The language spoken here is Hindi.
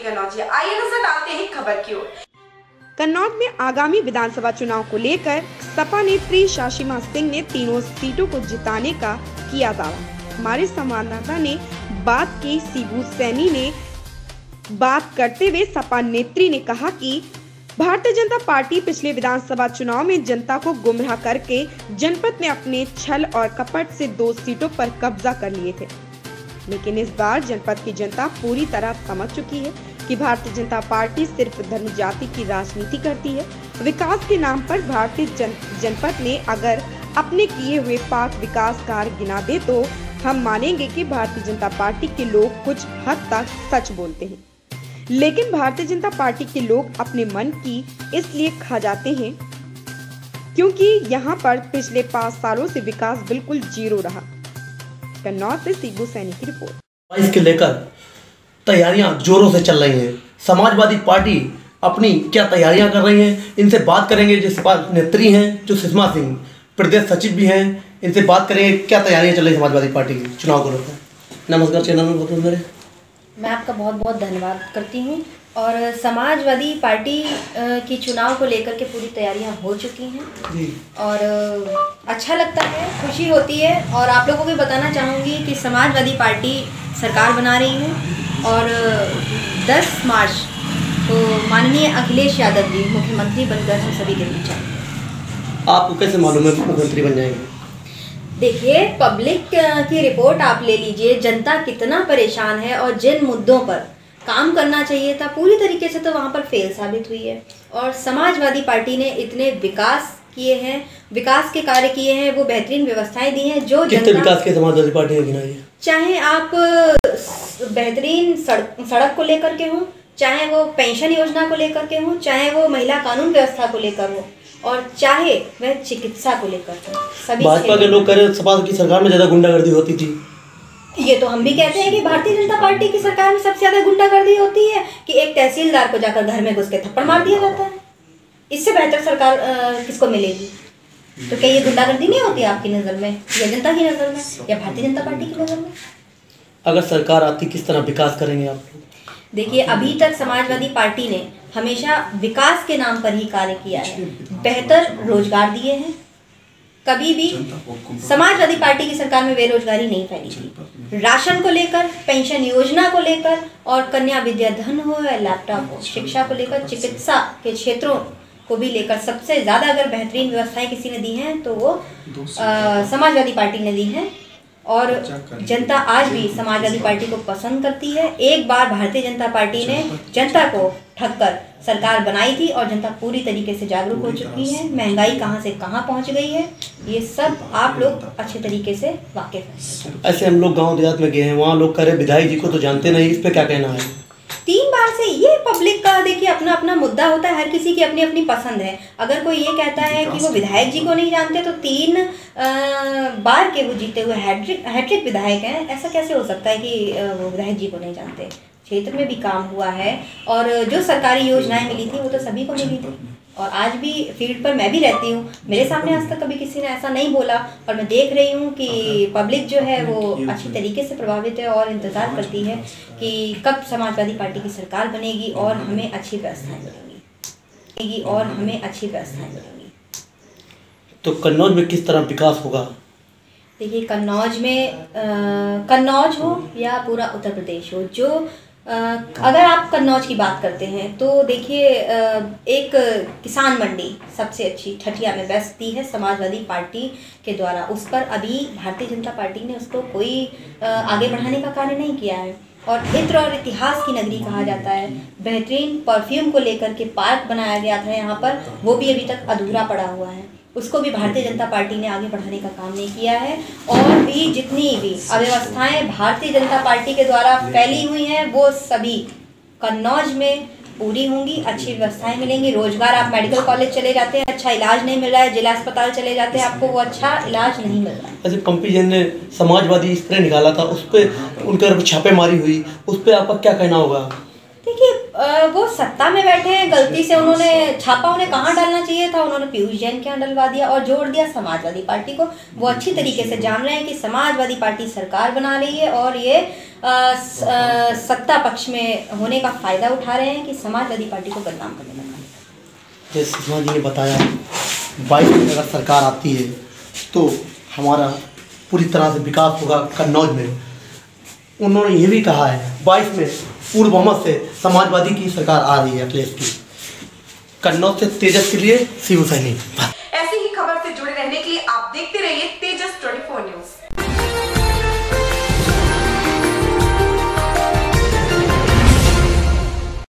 के कन्नौजिया। आइए नजर डालते हैं खबर की ओर। कन्नौज में आगामी विधानसभा चुनाव को लेकर सपा नेत्री शाशिमा सिंह ने तीनों सीटों को जिताने का किया दावा। हमारे संवाददाता ने बात की सीबू सैनी ने बात करते हुए सपा नेत्री ने कहा कि भारतीय जनता पार्टी पिछले विधानसभा चुनाव में जनता को गुमराह करके जनपद में अपने छल और कपट से 2 सीटों पर कब्जा कर लिए थे, लेकिन इस बार जनपद की जनता पूरी तरह समझ चुकी है कि भारतीय जनता पार्टी सिर्फ धर्म जाति की राजनीति करती है। विकास के नाम पर भारतीय जनपद में अगर अपने किए हुए पाक विकास कार्य गिना दे तो हम मानेंगे कि भारतीय जनता पार्टी के लोग कुछ हद तक सच बोलते हैं, लेकिन भारतीय जनता पार्टी के लोग अपने मन की इसलिए खा जाते हैं क्योंकि यहाँ पर पिछले 5 सालों से विकास बिल्कुल जीरो रहा। कन्नौज से सीबू सैनी की रिपोर्ट। इसके लेकर तैयारियां जोरों से चल रही हैं। समाजवादी पार्टी अपनी क्या तैयारियां कर रही हैं, इनसे बात करेंगे। जो सपा नेत्री हैं, जो सुषमा सिंह प्रदेश सचिव भी हैं, इनसे बात करेंगे क्या तैयारियां चल रही समाजवादी पार्टी की चुनाव को लेकर। नमस्कार, चैनल में बहुत मेरे मैं आपका बहुत बहुत धन्यवाद करती हूँ। और समाजवादी पार्टी की चुनाव को लेकर के पूरी तैयारियां हो चुकी हैं जी। और अच्छा लगता है, खुशी होती है। और आप लोगों को भी बताना चाहूँगी कि समाजवादी पार्टी सरकार बना रही है और 10 मार्च को माननीय अखिलेश यादव जी मुख्यमंत्री बनकर हम सभी के बीच आएंगे। आपको कैसे मालूम है मुख्यमंत्री बन जाएंगे? देखिए, पब्लिक की रिपोर्ट आप ले लीजिए, जनता कितना परेशान है और जिन मुद्दों पर काम करना चाहिए था पूरी तरीके से तो वहाँ पर फेल साबित हुई है। और समाजवादी पार्टी ने इतने विकास किए हैं, विकास के कार्य किए हैं, वो बेहतरीन व्यवस्थाएं दी हैं जो कितने विकास के समाजवादी पार्टी ने गिनाई है। चाहे आप बेहतरीन सड़क को लेकर के हों, चाहे वो पेंशन योजना को लेकर के हों, चाहे वो महिला कानून व्यवस्था को लेकर हो, और चाहे वह चिकित्सा को लेकर हो। सभी भाजपा के लोग कह रहे सपा की सरकार में ज्यादा गुंडागर्दी होती थी। ये तो हम भी कहते हैं कि भारतीय जनता पार्टी की सरकार में सबसे ज्यादा गुंडागर्दी होती है कि एक तहसीलदार को जाकर घर में घुस के थप्पड़ मार दिया जाता है। इससे बेहतर सरकार किसको मिलेगी? तो क्या ये गुंडागर्दी नहीं होती आपकी नज़र में, या जनता की नज़र में, या भारतीय जनता पार्टी की नज़र में? अगर सरकार आती किस तरह विकास करेंगे आप? देखिए, अभी तक समाजवादी पार्टी ने हमेशा विकास के नाम पर ही कार्य किया है। बेहतर रोजगार दिए हैं। कभी भी समाजवादी पार्टी की सरकार में बेरोजगारी नहीं फैली थी। राशन को लेकर, पेंशन योजना को लेकर, और कन्या विद्याधन हो या लैपटॉप हो, शिक्षा को लेकर, चिकित्सा के क्षेत्रों को भी लेकर सबसे ज़्यादा अगर बेहतरीन व्यवस्थाएं किसी ने दी हैं तो वो समाजवादी पार्टी ने दी हैं। और जनता आज भी समाजवादी पार्टी को पसंद करती है। एक बार भारतीय जनता पार्टी ने जनता को ठगकर सरकार बनाई थी और जनता पूरी तरीके से जागरूक हो चुकी है। महंगाई कहां से कहां पहुंच गई है, ये सब आप लोग अच्छे तरीके से वाकिफ हैं। ऐसे हम लोग गांव देहात में गए हैं, वहाँ लोग कह रहे विधायक जी को तो जानते नहीं, इस पे क्या कहना है? 3 बार से ये पब्लिक का देखिए अपना अपना मुद्दा होता है, हर किसी की अपनी अपनी पसंद है। अगर कोई ये कहता है कि वो विधायक जी को नहीं जानते तो 3 बार के वो जीते हुए हैट्रिक विधायक हैं, ऐसा कैसे हो सकता है कि वो विधायक जी को नहीं जानते? क्षेत्र में भी काम हुआ है और जो सरकारी योजनाएं मिली थी वो तो सभी को मिली थी। और आज भी फील्ड पर मैं भी रहती हूँ, मेरे सामने आज तक कभी किसी ने ऐसा नहीं बोला। और मैं देख रही हूँ कि पब्लिक जो है वो अच्छी तरीके से प्रभावित है और इंतज़ार करती है कि कब समाजवादी पार्टी की सरकार बनेगी और हमें अच्छी व्यवस्थाएं मिलेंगी। तो कन्नौज में किस तरह विकास होगा? देखिए, कन्नौज में कन्नौज हो या पूरा उत्तर प्रदेश हो, जो अगर आप कन्नौज की बात करते हैं तो देखिए, एक किसान मंडी सबसे अच्छी ठठिया में बेस्ट दी है समाजवादी पार्टी के द्वारा। उस पर अभी भारतीय जनता पार्टी ने उसको कोई आगे बढ़ाने का कार्य नहीं किया है। और इत्र और इतिहास की नगरी कहा जाता है। बेहतरीन परफ्यूम को लेकर के पार्क बनाया गया था यहाँ पर, वो भी अभी तक अधूरा पड़ा हुआ है। उसको भी भारतीय जनता पार्टी ने आगे बढ़ाने का काम नहीं किया है। और भी जितनी भी अव्यवस्थाएं भारतीय जनता पार्टी के द्वारा फैली हुई हैं वो सभी कन्नौज में पूरी होंगी। अच्छी व्यवस्थाएं मिलेंगी। रोजगार, आप मेडिकल कॉलेज चले जाते हैं, अच्छा इलाज नहीं मिल रहा है, जिला अस्पताल चले जाते हैं, आपको वो अच्छा इलाज नहीं मिल रहा है। ऐसे पंपी जैन ने समाजवादी स्प्रे निकाला था, उस पर उनके छापेमारी हुई, उस पर आपका क्या कहना होगा? देखिए वो सत्ता में बैठे हैं, गलती से उन्होंने छापा उन्हें कहाँ डालना चाहिए था, उन्होंने पीयूष जैन के यहाँ डलवा दिया और जोड़ दिया समाजवादी पार्टी को। वो अच्छी तरीके से जान रहे हैं कि समाजवादी पार्टी सरकार बना रही है और ये सत्ता पक्ष में होने का फायदा उठा रहे हैं कि समाजवादी पार्टी को बदनाम करने लगा। जैसे सुषमा जी ने बताया 22 में अगर सरकार आती है तो हमारा पूरी तरह से विकास होगा कन्नौज में। उन्होंने ये भी कहा है 22 में पूर्ण बहुमत से समाजवादी की सरकार आ रही है अखिलेश की। कन्नौज से तेजस के लिए शिव सैनी।